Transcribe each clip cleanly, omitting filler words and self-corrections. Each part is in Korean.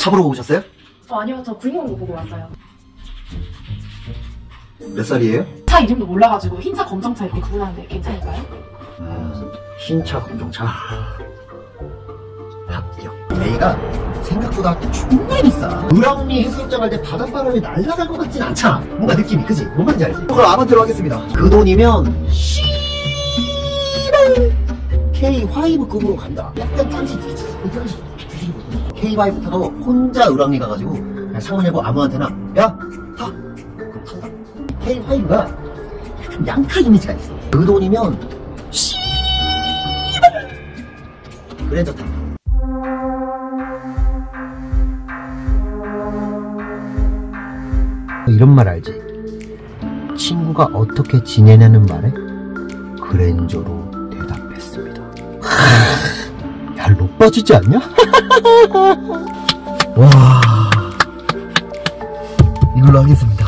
차 보러 오셨어요? 아니요, 저 구인공고 보고 왔어요. 몇 살이에요? 차 이름도 몰라가지고 흰차 검정차 이렇게 구분하는데 괜찮을까요? 흰차 검정차 합격. A가 생각보다 정말 비싸. 우랑리 해수욕장 갈 때 바닷바람이 날아갈 것 같진 않잖아. 뭔가 느낌이, 그지? 뭔 말인지 알지? 그걸 아반떼로 하겠습니다. 그 돈이면 K5급으로 간다. 약간 딴짓이지. K5 타고 혼자 우랑리 가가지고 그냥 창문 열고 아무한테나 야! 타! 그럼 탄다. K5가 약간 양카 이미지가 있어. 그 돈이면 그랜저 탄다. 이런 말 알지? 친구가 어떻게 지내냐는 말에 그랜저로 대답했습니다. 야, 높아지지 않냐? 와, 이걸로 하겠습니다.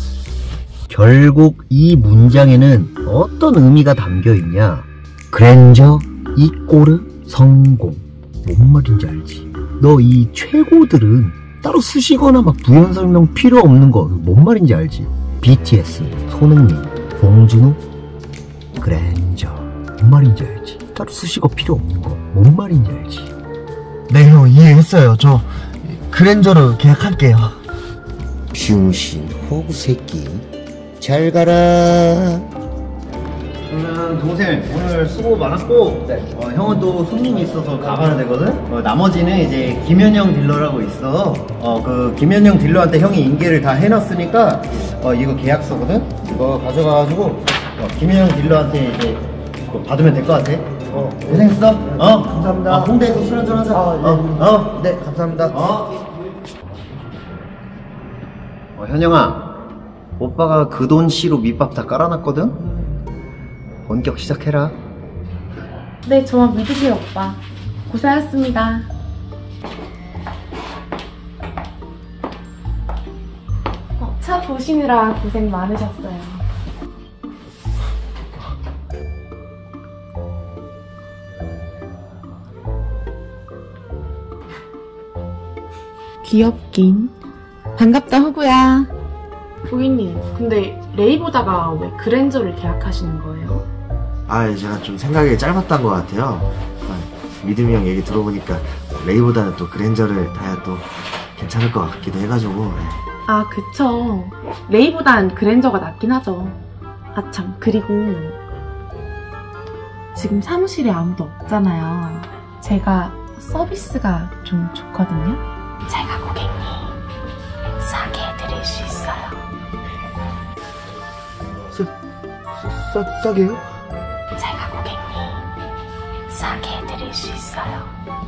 결국 이 문장에는 어떤 의미가 담겨 있냐? 그랜저 이꼬르 성공. 뭔 말인지 알지? 너 이 최고들은 따로 쓰시거나 막 부연 설명 필요 없는 거 뭔 말인지 알지? BTS, 손흥민, 봉준호, 그랜저 뭔 말인지 알지? 따로 쓰시고 필요 없는 거 뭔 말인지 알지? 네, 형 이해했어요. 저 그랜저로 계약할게요. 슝씨 호구 새끼 잘 가라. 동생 오늘 수고 많았고, 형은 또 손님이 있어서 가봐야 되거든. 나머지는 이제 김현영 딜러라고 있어. 그 김현영 딜러한테 형이 인계를 다 해놨으니까 이거 계약서거든. 이거 가져가가지고 김현영 딜러한테 이제 받으면 될 것 같아. 고생했어. 감사합니다. 홍대에서 술 한잔 하자. 네, 감사합니다. 현영아, 오빠가 그 돈 씨로 밑밥 다 깔아놨거든. 본격 시작해라. 네, 저만 믿으세요, 오빠. 고생하셨습니다. 차 보시느라 고생 많으셨어요. 귀엽긴. 반갑다, 호구야. 고객님, 근데 레이보다가 왜 그랜저를 계약하시는 거예요? 제가 좀 생각이 짧았던 것 같아요. 믿음이 형 얘기 들어보니까 레이보다는 또 그랜저를 타야 또 괜찮을 것 같기도 해가지고. 아, 그쵸. 레이보단 그랜저가 낫긴 하죠. 아참, 그리고 지금 사무실에 아무도 없잖아요. 제가 서비스가 좀 좋거든요. 제가 고객님 싸게 해드릴 수 있어요. 싸게요? 제가 고객님 싸게 해드릴 수 있어요.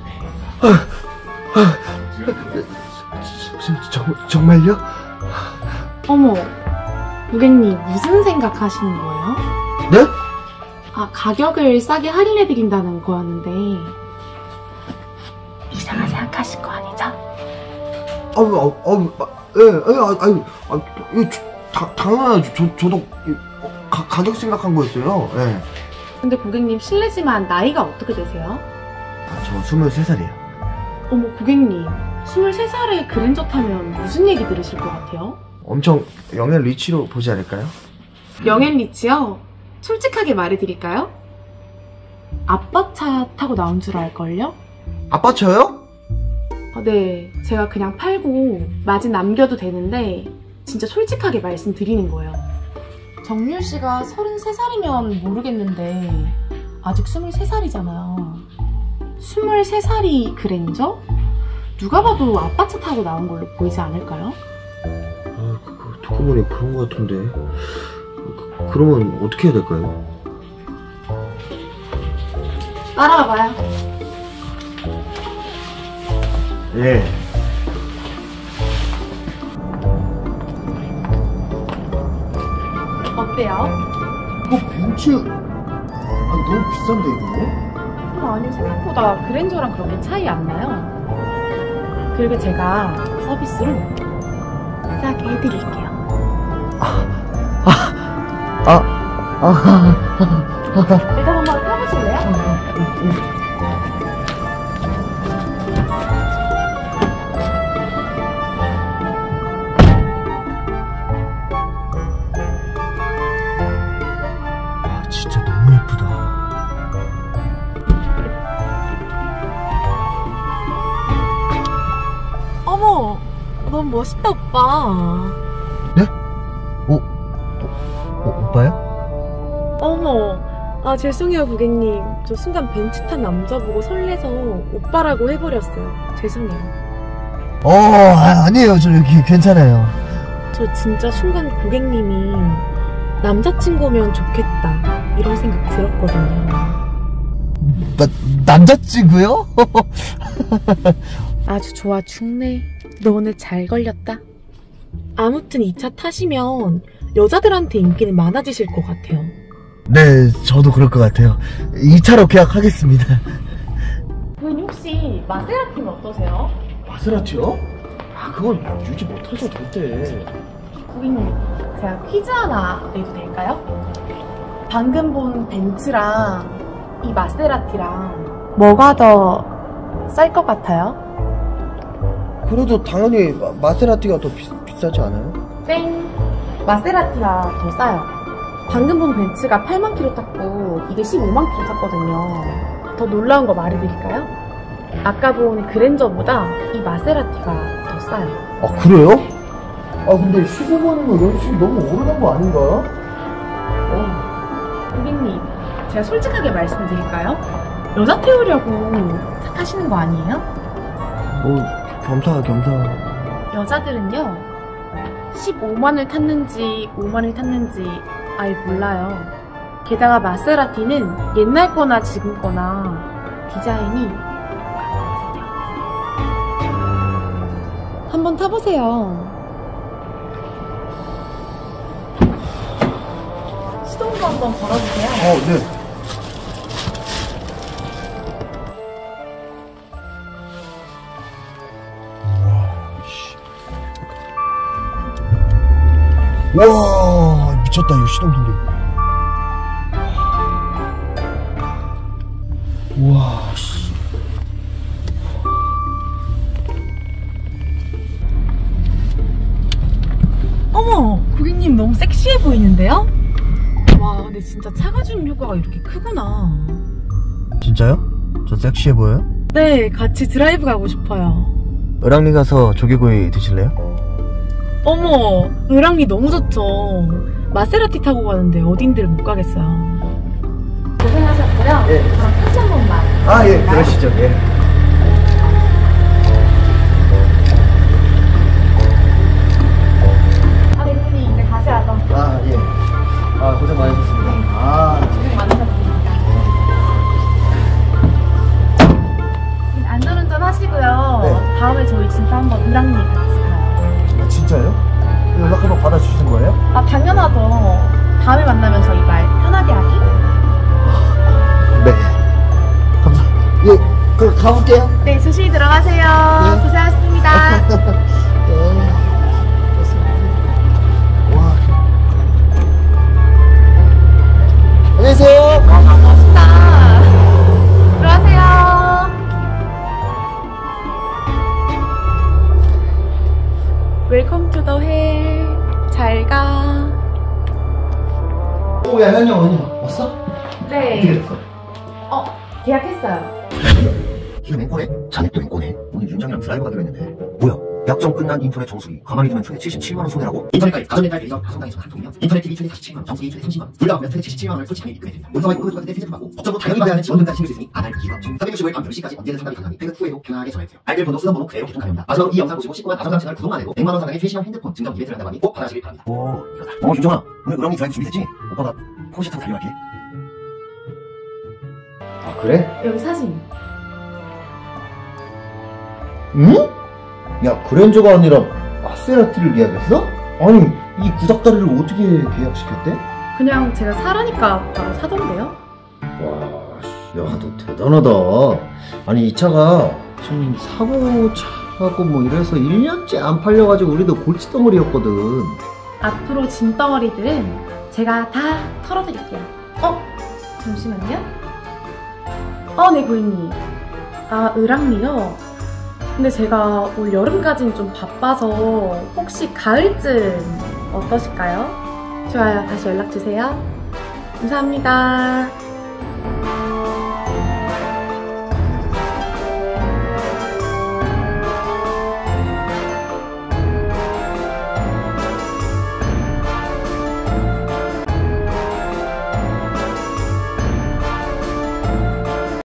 정말요? 어머, 고객님 무슨 생각하시는 거예요? 네? 가격을 싸게 할인해드린다는 거였는데 이상한 생각하실 거 아니죠? 당연하죠. 저도 가격 생각한 거였어요. 네. 근데 고객님 실례지만 나이가 어떻게 되세요? 저 23살이에요. 어머, 고객님 23살에 그랜저 타면 무슨 얘기 들으실 것 같아요? 엄청 영앤 리치로 보지 않을까요? 영앤 리치요? 솔직하게 말해드릴까요? 아빠 차 타고 나온 줄 알걸요? 아빠 차요? 네, 제가 그냥 팔고 마진 남겨도 되는데 진짜 솔직하게 말씀드리는 거예요. 정률 씨가 33살이면 모르겠는데 아직 23살이잖아요. 23살이 그랜저? 누가 봐도 아빠 차 타고 나온 걸로 보이지 않을까요? 듣고 보니 그런 것 같은데. 그러면 어떻게 해야 될까요? 따라와봐요. 예. 어때요? 벤츠 너무 비싼데 이거? 아니요, 생각보다 그랜저랑 그렇게 차이 안 나요. 그리고 제가 서비스로 싸게 해드릴게요. 일단 한번 타보실래요? 너무 멋있다, 오빠. 네? 오빠요? 어머. 아, 죄송해요, 고객님. 저 순간 벤츠 탄 남자 보고 설레서 오빠라고 해버렸어요. 죄송해요. 아니에요. 저 여기 괜찮아요. 저 진짜 순간 고객님이 남자친구면 좋겠다 이런 생각 들었거든요. 남자친구요? 아주 좋아 죽네. 너 오늘 잘 걸렸다. 아무튼 이 차 타시면 여자들한테 인기는 많아지실 것 같아요. 네, 저도 그럴 것 같아요. 이 차로 계약하겠습니다. 부인 혹시 마세라티는 어떠세요? 마세라티요? 그건 유지 못하셔도 될때. 고객님, 제가 퀴즈 하나 내도 될까요? 방금 본 벤츠랑 이 마세라티랑 뭐가 더 쌀 것 같아요? 그래도 당연히 마세라티가 더 비싸지 않아요? 땡! 마세라티가 더 싸요. 방금 본 벤츠가 8만 킬로 탔고 이게 15만 킬로 탔거든요. 더 놀라운 거 말해드릴까요? 아까 본 그랜저보다 이 마세라티가 더 싸요. 그래요? 근데 15만이면 연식이 너무 오르는 거 아닌가요? 고객님, 제가 솔직하게 말씀드릴까요? 여자 태우려고 차 타시는 거 아니에요? 겸사. 여자들은요 15만을 탔는지 5만을 탔는지 아예 몰라요. 게다가 마세라티는 옛날 거나 지금 거나 디자인이 똑같거든요. 한번 타보세요. 시동도 한번 걸어주세요. 네. 와, 미쳤다, 이거 시동 소리. 우와, 씨. 어머, 고객님 너무 섹시해 보이는데요? 와, 근데 진짜 차가 주는 효과가 이렇게 크구나. 진짜요? 저 섹시해 보여요? 네, 같이 드라이브 가고 싶어요. 을왕리 가서 조개구이 드실래요? 어머, 을왕리 너무 좋죠. 마세라티 타고 가는데 어딘지를 못 가겠어요. 고생하셨고요. 예. 저랑 타지 한 번만. 예, 그러시죠, 예. 대표님 이제 가셔야죠. 예. 고생 많으셨습니다. 고생 많으셨습니다. 안전운전 하시고요. 네. 다음에 저희 진짜 한번 을왕리 같이 가요. 진짜요? 연락 한번 받아주시는 거예요? 당연하죠. 다음에 만나면 저희 말 편하게 하기. 네. 감사합니다. 예, 그럼 가볼게요. 네, 조심히 들어가세요. 네. 고생하셨습니다. 네. 와. 안녕히 계세요. 멋있다. 들어가세요. 웰컴 투 더 헬. 잘 가. 야, 현영 왔어? 네. 어떻게 됐어? 계약했어요. 이거 맹꼬네? 자네 또 맹꼬네? 오늘 윤장이랑 드라이브 가기로 했는데 뭐야? 약정 끝난 인터넷 정수기 가만히 두면 초에 77만원 손해라고? 인터넷까지 가전렌탈 대리점 가성당에서 한 통이면 인터넷 TV 초에 47만원 정수기 초에 30만원 둘 다 하면 초에 77만원을 솔직하게 입금해드립니다. 문서와 오늘 같은 데 피드도 받고 법적으로 당연히 받아야 하는 지원금까지 챙길 수 있으니 안 할 이유가 없죠. 365일 밤 10시까지 언제든 상담이 가능하니 퇴근 후에도 편하게 전화해주세요. 알뜰 번호 쓰던 번호 그대로 개통 가능합니다. 마지막으로 이 영상 보시고 19만 가전당 채널 구독만 해도 100만원 상당의 최신형 핸드폰 증정 이벤트를 한다고 하니 꼭 받아시길 바랍니다. 이거다. 윤정아, 오늘 을왕리 드라이브 준비됐지? 오빠가 포르쉐 타고 달려갈게. 그래? 여기 사진. 응? 야, 그랜저가 아니라 마세라티를 계약했어? 아니, 이 구닥다리를 어떻게 계약시켰대? 그냥 제가 사라니까 바로 사던데요? 와, 야, 너 대단하다. 아니, 이 차가 좀 사고 차고 뭐 이래서 1년째 안 팔려가지고 우리도 골칫덩어리였거든. 앞으로 짐덩어리들은 제가 다 털어드릴게요. 잠시만요. 네, 고객님. 을왕리요? 근데 제가 올 여름까지는 좀 바빠서 혹시 가을쯤 어떠실까요? 좋아요. 다시 연락주세요. 감사합니다.